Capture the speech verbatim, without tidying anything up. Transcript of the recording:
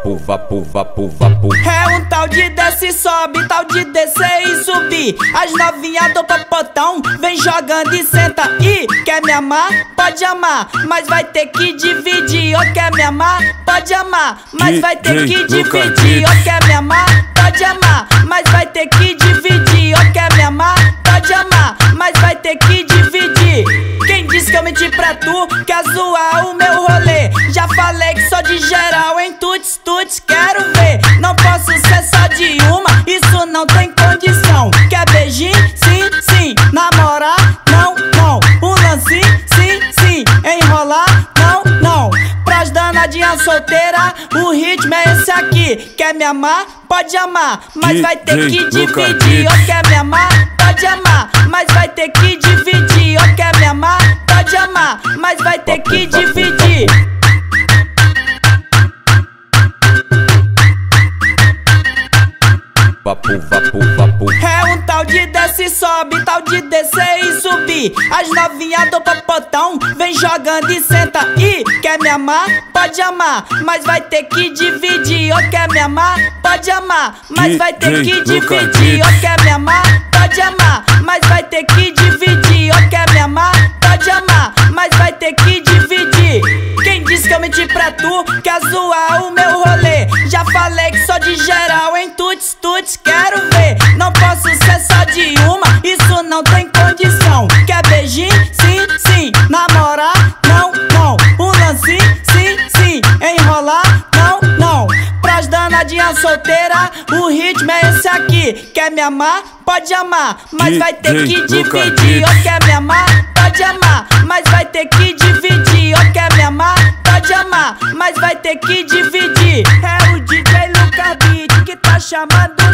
Vapo, vapo, vapo, vapo. É um tal de desce e sobe, tal de descer e subir. As novinhas do popotão vem jogando e senta. E quer me amar? Pode amar, mas vai ter que dividir. Ou quer me amar? Pode amar, mas vai ter que dividir. Ou quer me amar? Pode amar, mas vai ter que dividir. Ou quer me amar? Pode amar, mas vai ter que dividir. Quem disse que eu menti pra tu? Quer zoar o meu rolê? Já falei que sou de geral, em tuts, tuts, quero ver. Não posso ser só de uma, isso não tem condição. Quer beijinho? Sim, sim. Namorar? Não, não. Um lance? Sim, sim. Enrolar? Não, não. Pras danadinhas solteiras, o ritmo é esse aqui. Quer me amar? Pode amar, mas vai ter que dividir. Ou quer me amar? Pode amar, mas vai ter que dividir. Ou quer me amar? Pode amar, mas vai ter que dividir. Vapo, vapo, vapo. É um tal de desce e sobe, tal de descer e subir. As novinhas do popotão vem jogando e senta. E quer me amar? Pode amar, mas vai ter que dividir. Ou quer me amar? Pode amar, mas vai ter que dividir. Ou quer me amar? Pode amar, mas vai ter que dividir. Ou quer me amar? Pode amar, mas vai ter que dividir. Quem disse que eu menti pra tu? Quer zoar o meu rolê? Já falei que sou de geral, em tuts, tuts, quero ver. Não posso ser só de uma, isso não tem condição. Quer beijinho? Sim, sim. Namorar? Não, não. Um lance? Sim, sim. Enrolar? Não, não. Pras danadinhas solteiras, o ritmo é esse aqui. Quer me amar? Pode amar, mas vai ter que dividir. Ou quer me amar? Pode amar, mas vai ter que dividir. Ou quer me amar? Pode amar, mas vai ter que dividir. É o D J Lucas Beat que tá chamando